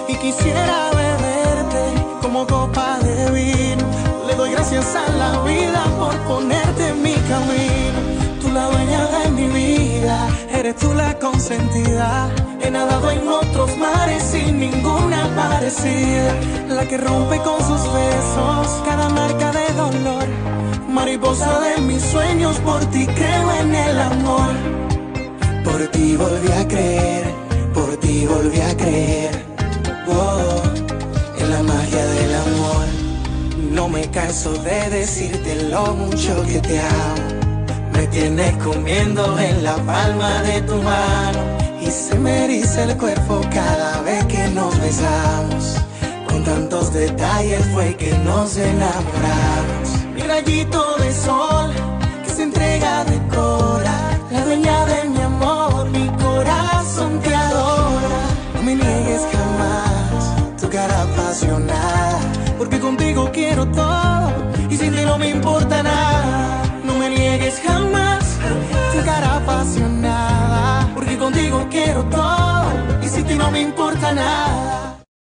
y quisiera beberte como copa de vino. Le doy gracias a la vida por ponerte en mi camino. Tú la dueña de mi vida, eres tú la consentida. He nadado en otros mares sin ninguna parecida, la que rompe con sus besos cada marca de dolor. Mariposa de mis sueños, por ti creo en el amor. Por ti volví a creer, por ti volví a creer, oh, en la magia del amor. No me canso de decirte lo mucho que te amo. Me tienes comiendo en la palma de tu mano y se me eriza el cuerpo cada vez que nos besamos. Con tantos detalles fue que nos enamoramos. Mi rayito de sol que se entrega de cora, la dueña de mi amor, mi corazón te adora. No me niegues jamás tu cara apasionada, porque contigo quiero todo y sin ti no me importa nada. No me niegues jamás tu cara apasionada, porque contigo quiero todo y sin ti no me importa nada.